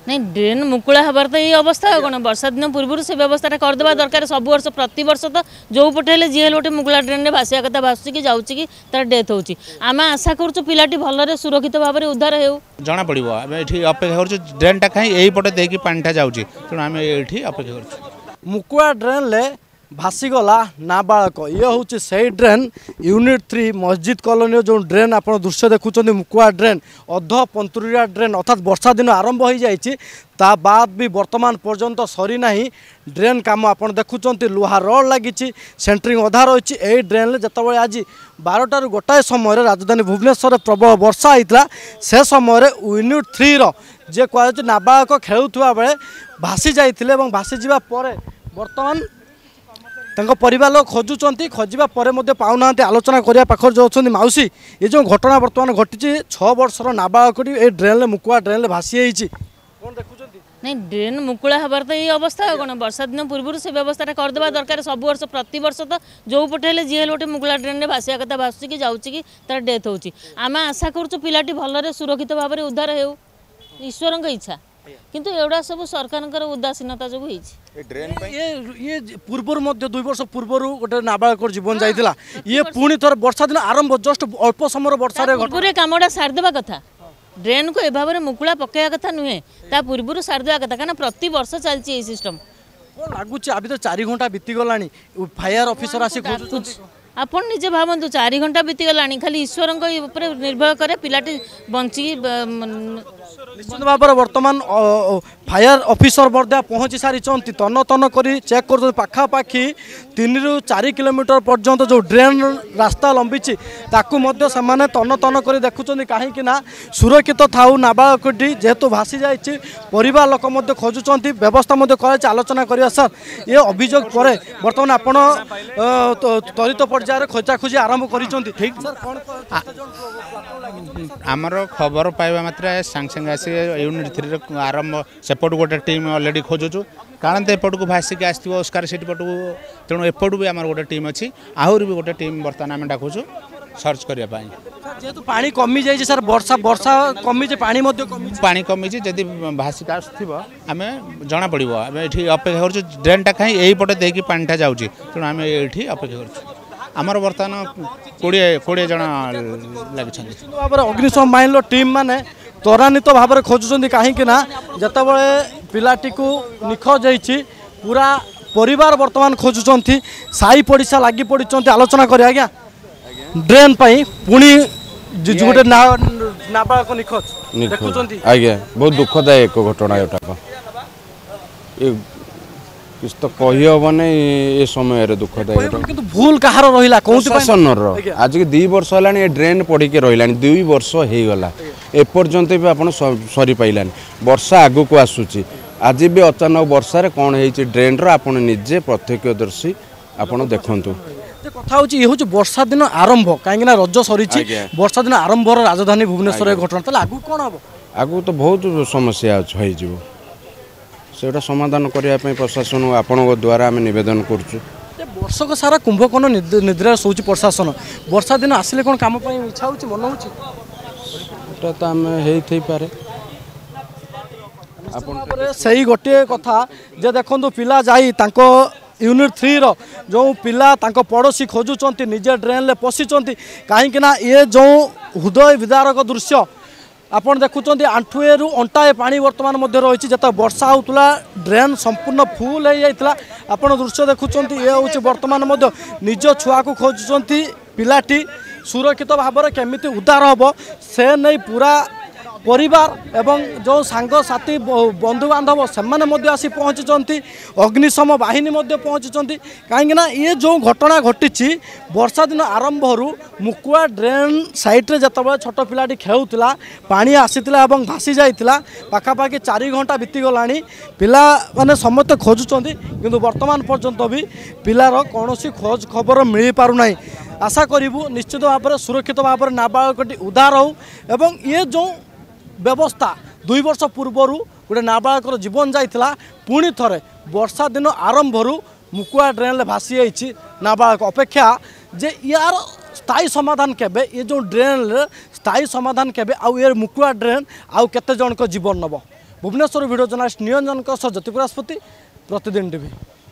नहीं ड्रेन मुकुला हबार तो ये अवस्था कौन वर्षा दिन पूर्व से व्यवस्था करदे दरकार सब वर्ष प्रति वर्ष तो जो पटे जी गोटे मुकुला ड्रेन में भाषा कथा भाषुची कि जाऊँ कि तार डेथ होची आम आशा करूँ पिलाटी भलरे सुरक्षित भाव में उद्धार हो जना पड़ो आम ये अपेक्षा कर ड्रेनटा कहीं यही पटे देकी पानीटा जाऊँगी तेणु आम ये अपेक्षा कर मुकुआ ड्रेन ले भासीगला नाबालक ये हूँ से ड्रेन यूनिट 3 मस्जिद कॉलोनी जो ड्रेन आप दृश्य देखुं मुकुआ ड्रेन अध पंतुरिया ड्रेन अर्थात वर्षा दिन आरंभ हो जाता बाद भी वर्तमान पर्यंत सरी ना ड्रेन काम आप देखुं लुहा रड लगी सेंटरिंग अधा रही यही ड्रेन जिते आज 12 गोटाए समय राजधानी भुवनेश्वर प्रबल वर्षा होता से समय यूनिट 3 जे कह नाबालक खेलुवा बेले भासी जाते भासी जावा बर्तमान परिवार लोग खोजुंट खोजा पर पाऊना आलोचना करने पाखर जो अच्छा मौसी ये जो घटना बर्तमान घटी 6 वर्षर नाबालक ड्रेन मुकुआ ड्रेन भासी नहीं ड्रेन मुकुला हबार तो ये अवस्था कौन वर्षा दिन पूर्व से व्यवस्था करदे दरकार सब वर्ष प्रति वर्ष तो जो पटे जी गोटे मुकुला ड्रेन में भाषा कथा भाषुची कि जाऊँ कि तार डेथ होची आम आशा करूँ पिलाटी भलरे सुरक्षित भाव में उद्धार हो ईश्वर इच्छा किंतु एवढा सब सरकार उदासीनता जो ये पूर्वर 2 वर्ष पूर्व गोटे नाबालक जीवन जाइला ये पुणी थर वर्षा दिन आरंभ जस्ट अल्प समय वर्षा पूरे कामटा सारिदेवा कथा ड्रेन को ए भाव में मुकुला पकड़ा कथा नुहे ता पूर्व सारिदेवा कथा कहीं प्रति वर्ष चलती सिस्टम लगुच अभी तो 4 घंटा बीतीगला फायर ऑफिसर आसी आपन निजे भावतु 4 घंटा बीतीगला खाली ईश्वर निर्भर करे पिलाटी बंची निश्चित भाव में वर्तमान फायर ऑफिसर पहुँची सारी तन तन कर चेक कर पाखापाखि 3 ରୁ 4 किलोमीटर पर्यंत जो ड्रेन रास्ता लंबी ताकू से तन तन कर देखुं कहीं सुरक्षित थाऊ नाबालकटी जेहेतु भासी जाइए परिवार लोक खोजुंट व्यवस्था कर आलोचना करवा सर ये अभियोग पर बर्तमान आपण त्वरित पर्यायर खोजाखोजी आरंभ कर ठीक आमर खबर पाइबा मात्रा सांग सांग आसी यूनिट 3 आरंभ सेपट गोटे टीम ऑलरेडी खोजुचु कारण तो एपट को भासिक आसो ओस्कार सिटी पटू तेणु एपटू भी आम गोटे टीम अच्छी आहरी भी गोटे टीम बर्तमान आम डाकुचु सर्च करने जेहेतु पानी कमी जाइए सर वर्षा वर्षा कमी पानी कमी जदि भासिक आसो आम जना पड़ो आम ये अपेक्षा कर ड्रेनटा कहीं यही पटे देकी पानीटा जाऊँगी तेणु आम ये अपेक्षा कर आमर बर्तमान 20 जन लगे अग्निशम बाहिनी टीम माने त्वरान्वित भाव में खोजुंट कहीं जितेबाला पिलाटी को निखोज होती पूरा परिवार बर्तमान खोजुंट साई पड़िशा लगी पड़ी आलोचना करें आज्ञा ड्रेन पाई पुणी गोटे नाबालक निखोज आज्ञा बहुत दुखदायक घटना एटा किस तो कही हेन ये समय दुखदायक भूल कहार रहा प्रशासन आज के 2 वर्ष है ड्रेन पड़ी के रहा 2 वर्ष हो गला एपर्यंत भी आप सरी पाइलानी वर्षा आग को आसूची आज भी अचानक वर्षा कौन है ड्रेन आप निजे प्रत्यक्षदर्शी आप देखु कथा ये हूँ वर्षा दिन आरंभ कहीं रज सरी वर्षा दिन आरंभ राजधानी भुवनेश्वर घटना आगू कौन हम आगू तो बहुत समस्या हो सेटा समाधान करने प्रशासन आपण द्वारा आम नवेदन करुँ वर्षक सारा कुंभकर्ण निद्रा शोच प्रशासन वर्षा दिन आसिले कौन काम इच्छा हो मन हो तो आम होपे से गोटे कथा जे देखो पिला जाई यूनिट 3 रो जो पिला पड़ोशी खोजुंट निजे ड्रेन ले पशिंट कहीं ये जो हृदय विदारक दृश्य आपन देखुं आंठुए अंटाए पानी वर्तमान मध्य रही जिते वर्षा होता ड्रेन संपूर्ण फुल हो जाता आपन दृश्य देखुं ये हूँ वर्तमान मध्य निज छुआ को खोजुंट पिलाटी सुरक्षित भाव में केमिति उद्धार हम से नहीं पूरा परिवार एवं जो सांग साथी बंधु बांधव से आसी पहुँची अग्निशम बाहिनी पहुँची कहीं ये जो घटना घटी वर्षा दिन आरंभ मुकुआ ड्रेन साइड्रे जिते छोट पिलाटी खेलुला पानी आसीला भासी जाइला पाखापाखि 4 घंटा बीतीगला पिला माने समस्त खोजुंट किंतु वर्तमान पर्यंत भी पिलार कौन खोज खबर मिल पारना आशा करूँ निश्चित भाव में सुरक्षित भाव में नाबालकटी उद्धार हो एवं ये जो व्यवस्था 2 वर्ष पूर्व गोटे नाबालक जीवन जाइला पुणी थरे वर्षा दिन आरंभ मुकुआ ड्रेन भासी जाइए नाबालक अपेक्षा जे यार स्थायी समाधान केबे ये जो ड्रेन स्थायी समाधान केबे आउ ये मुकुआ ड्रेन आउ केते जन को जीवन नब भुवनेश्वर भिडियो जर्नालीस्ट निरंजन ज्योतिपुर राजपूती प्रतिदिन टीवी।